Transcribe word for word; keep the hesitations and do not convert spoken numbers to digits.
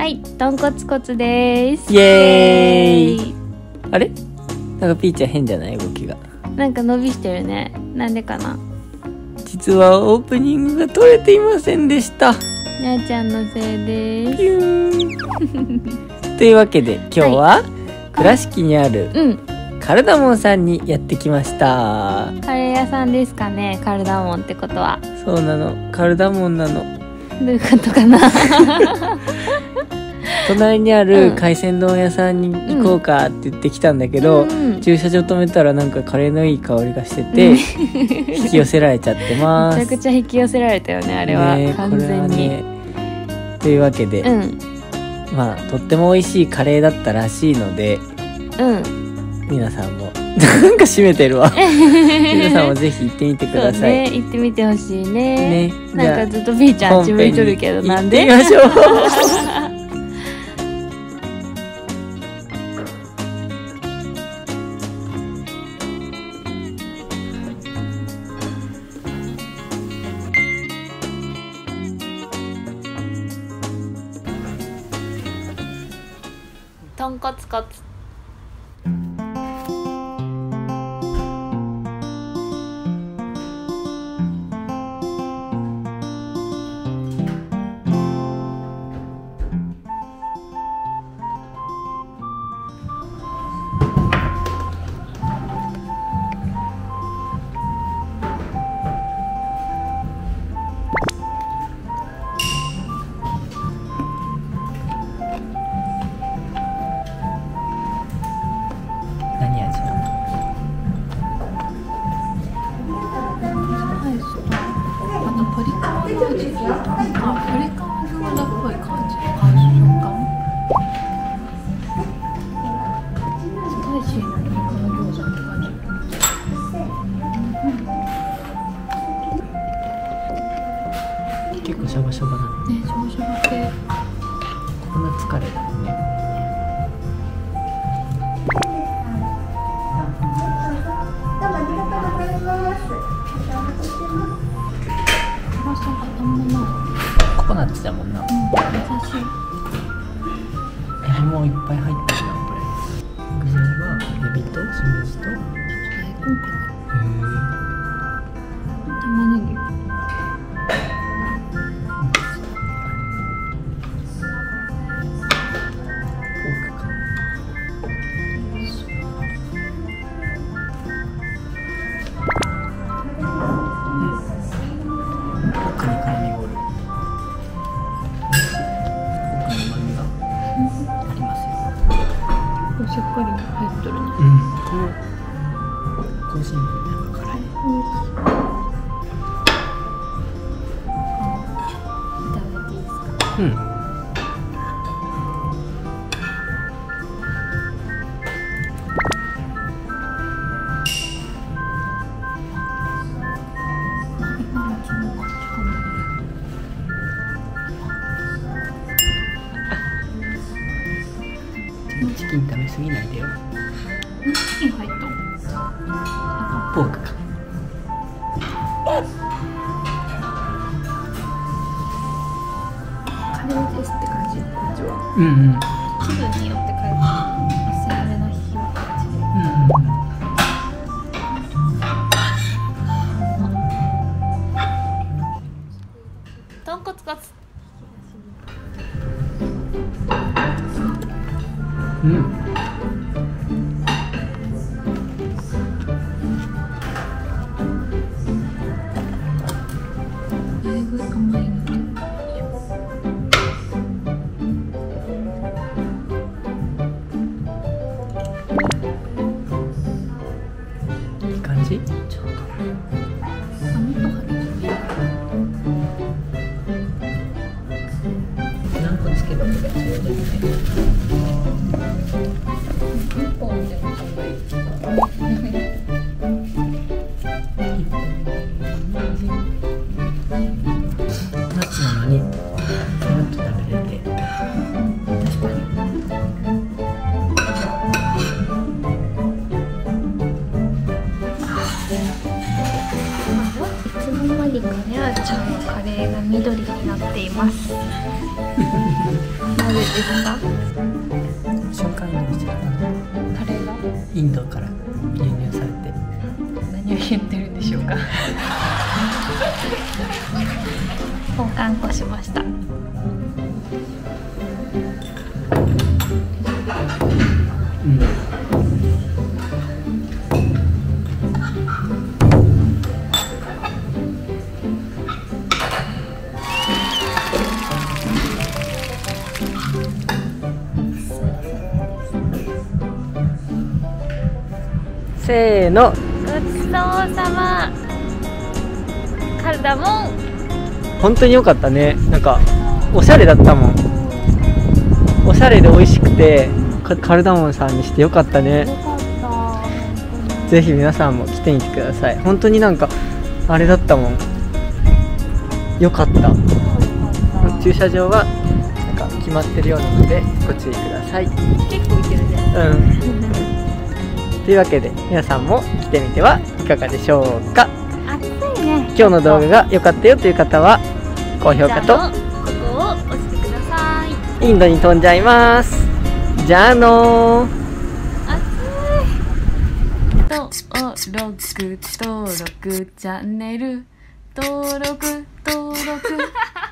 はい、とんこつコツです。 イエーイ。あれ？なんかピーちゃん変じゃない？動きがなんか伸びしてるね。なんでかな。 実はオープニングが撮れていませんでした。 にゃーちゃんのせいです。 ピューンというわけで今日は、はい、倉敷にある、うん、カルダモンさんにやってきました。 カレー屋さんですかね。カルダモンってことは。 そうなの、カルダモンなの。 どういうことかな。 隣にある海鮮丼屋さんに行こうかって言ってきたんだけど、うん、駐車場止めたらなんかカレーのいい香りがしてて、うん、引き寄せられちゃってます。 めちゃくちゃ引き寄せられたよね、あれは、ね、完全に、ね、 というわけで、うん、まあとっても美味しいカレーだったらしいので、うん、皆さんもなんか閉めてるわ皆さんもぜひ行ってみてください。 そうね、行ってみてほしい ね, ねなんかずっとピーちゃんあっち向いとるけど、なんで？ 行ってみましょうとんこつコツ。 結構シャバシャバなのね。シャバシャバ系。 こんな疲れだね。 辛さがあんまない。 ココナッツだもんな。うん、優しい。 え、もういっぱい入ってるなこれ。具材はエビとしめじと大根かな。 へえ。玉ねぎ。しっかり入っとるね。 うん。この香辛料なんか辛い。 いただいていいですか。 うん。チキン食べ過ぎないでよ。 チキン入った。 ポークか。 カレーですって感じ。こっちは。 うんうん。 気分によって変えて薄めの火の感じで。うんうん。とんこつコツ。 うん。 だいぶ甘いので。 いい感じ？ ちょうど。あ、もっとかけてもいいかな。 何個つけばいいかちょうどいいね。 みやちゃんのカレーが緑になっています。なぜですか？ 瞬間移動してる。 カレーがインドから輸入されて。 何を言ってるんでしょうか。交換庫しました。うん、せーの。 ごちそうさま。カルダモン。 本当に良かったね。なんかおしゃれだったもん。おしゃれで美味しくて、カルダモンさんにして良かったね。 よかった。 ぜひ皆さんも来てみてください。本当になんかあれだったもん。良かった。駐車場はなんか決まってるようなのでご注意ください。 結構いけるね。 うん。というわけで皆さんも来てみてはいかがでしょうか。 暑いね。 今日の動画が良かったよという方は高評価とここを押してください。 インドに飛んじゃいます。じゃあのー。 登録登録チャンネル登録登録